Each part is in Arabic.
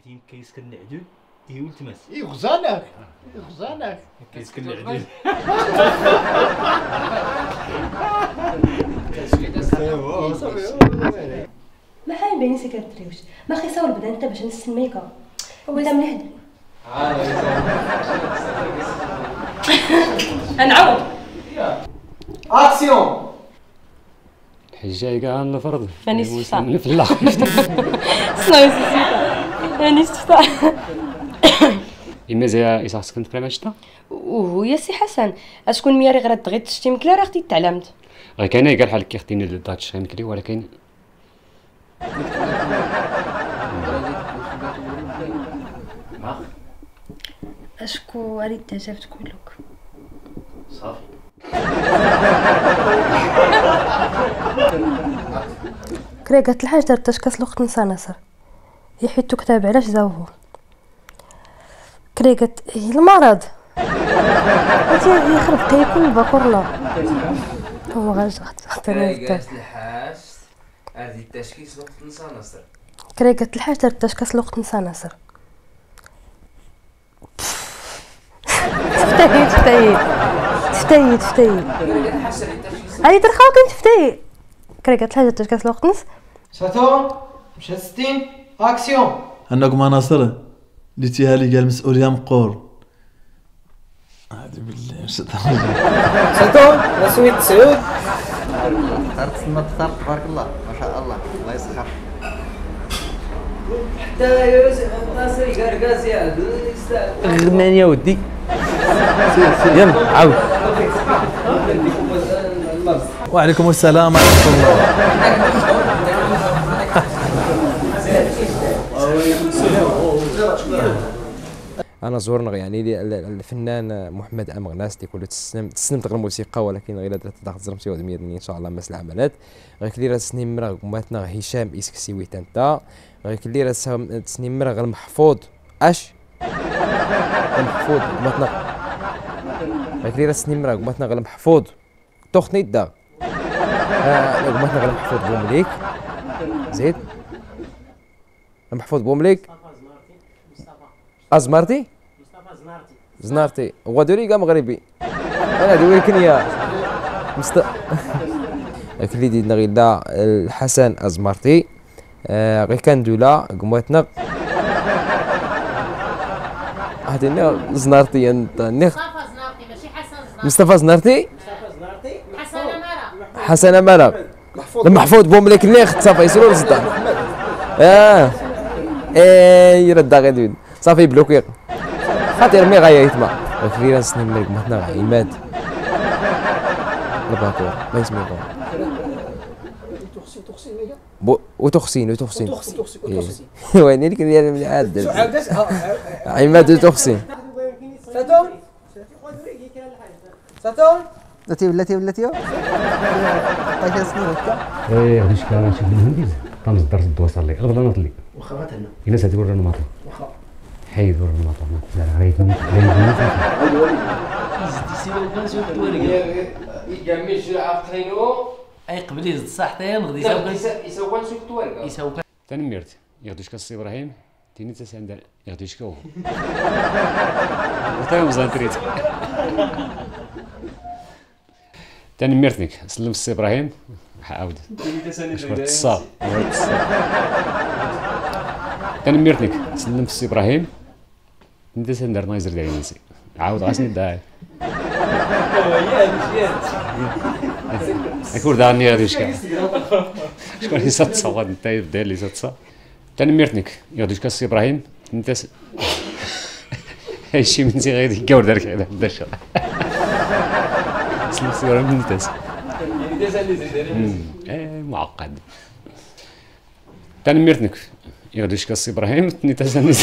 تيم كيسكن العدل يولتمس يغزانك يغزانك كيسكن العدل ما حاين بيني سكرتريوش ما خيصاول بدا انت باش نسميكا وبدا مليح نعاود اكسيون الحجاج كاع الفرض ماني استفتاء في الاخر صاي ماني استفتاء اما زي يصح سكنت كلام شتا ويا سي حسن اشكون مياري غير تغي تشتي مكلا راه اختي تعلمت غير كاين قال بحال كي اختيني للدات شي مكلي ولكن اشكو اريد تعجبت كلك صافي كري قالت الحاج درت تشكاس الوقت نسى نصر يحيتو كتاب علاش زاوهو كري قالت المرض قلت يخرب كيكون باكورنا هو غاج كري قالت الحاج هذه التشكيس الوقت نسى نصر كري قالت الحاج درت تشكاس الوقت نسى نصر تفتيت هاي ترخاو كنت تفتيت كري قالت الحاج درت تشكاس الوقت نس ساتون مشات 60 اكسيون انكم ناصر اللي لي قال مسؤوليه مقور هادي بالله واش ساتون رسمي تسعود تسمى تبارك الله ما شاء الله الله يسخر حتى يوسف ناصر قرقاز يا غناني يا ودي يلا عاود وعليكم السلام ورحمه الله انا زورنا يعني الفنان محمد امغناس اللي كله تسلمت غير الموسيقى ولكن غير درت ضغط زرمتي ودميرني ان شاء الله مس العملات غير كلي راه سنين مرا قماتنا هشام اسكسيوي تانتا غير كلي راه سنين مرا غير محفوظ اش محفوظ قماتنا غير كلي راه سنين مرا قماتنا غير محفوظ توخني دا قماتنا غير محفوظ بومليك زيد محفوظ بومليك ازمارتي زنارتي هو دوريقه مغربي انا دوي كنيا كلي دينا غير دا الحسن ازمارتي غير كان دولا قمواتنا هادي زنارتي انت نخ مصطفى زنارتي حسن مرا محفوظ بومليك نخ صافي يسولو الصداع يرد غادي صافي بلوكي خاطر مي غايا يتما كثيرا سنين ملك مثلا عماد الباكور ما يسمي وتخسين وين اللي كان ديال العاد عماد وتخسين ساتون ساتون بلاتي عطيتها سنين هكا ايه غادي شكا شي مهندس تنصدر الدوسر لي غدا نطلي واخا غتهنا الناس غادي يورينا الماطور واخا حيد ورا الماطور لا غيتني يجمع شي عقلينو اي قبل يزد صحتين غادي يساو كان سوق توارقه يساو ثاني ميرت ياخذوش كاس ابراهيم تيني تساندر ياخذوش كاو تايم زانتريت ثاني ميرتنيك سلم السي ابراهيم عاود شكون التصاب ثاني ميرتنيك سلم السي ابراهيم انت ساندر نايزر ديال نسي عاود غاسني داعي اكور داني غادي شكا شكون اللي صاد انت يبدا اللي صاد ثاني ميرتنيك ياخذوش كاس السي ابراهيم انت هادشي من سي غادي يكور دارك على بدا الشرع سلم السي ابراهيم من تاس معقد ثاني ميرتنك ياخذوش كاس ابراهيم تني تاس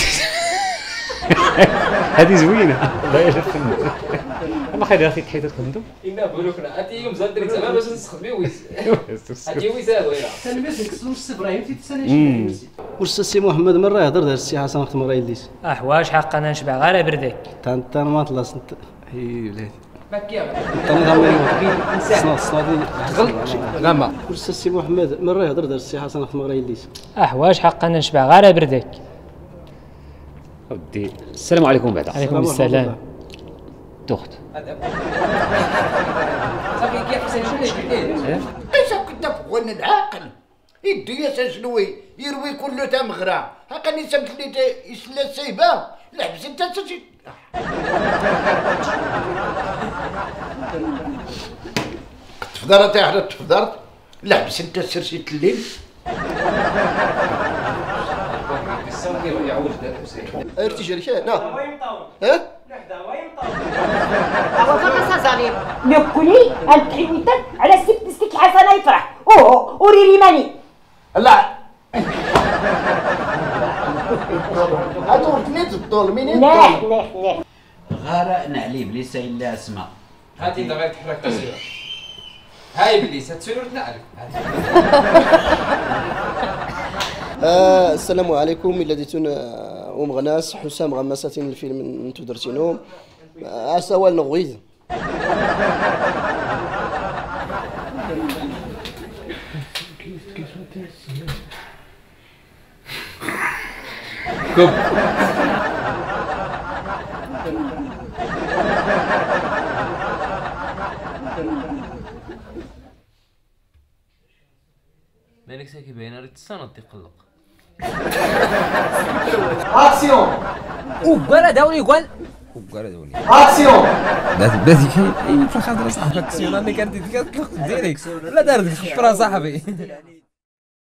هذه زوينه الله يشفى ما خليها في تحيد الخندق إنا بلوكنا أتي يوم زادري زعما باش نستخدمي ويس أتي ويساد ويلا ثاني ميرسي كسلم السي ابراهيم في تسالي والسي محمد مرة يهضر دار السي حسن وقت مرة يليس واش حقا انا نشبع غير بردك انت ما طلعت هي ولادي مكيا انت ضامن صنادي غما والسي محمد مرة يهضر دار السي حسن وقت مرة يليس واش حقا انا نشبع غير بردك اودي السلام عليكم بعدا. عليكم السلام. تخت صافي كيف حسن شنو اللي ايش كنت فوق العاقل يدي يا سجلوي يروي كله تمغرى هاكا سمت لي يسلا السيبه لعبس انت تجي تفضرت يا حضرت تفضرت لعبس انت سرسيت الليل ارتجال شنو ها نكوني التحويتات على ستك الحسنه يفرح اوه وريري ماني لا هاتورتني تظلميني ناح ناح ناح غار نعلي بليس الا اسماء هاتي انت غير تحرك تصوير هاي بليس هتسولو تنعرف السلام عليكم إلا ديتون غناس حسام غماساتين الفيلم انتو درتينو اسوال نغويد كب مالك ساكي باينه راه تستنى تقلق اكسيون وقال داوني قال وقال داوني اكسيون بداتي في الخضره صاحبك اكسيون انا كانت كتطلق ديريكت لا دارت الخفره صاحبي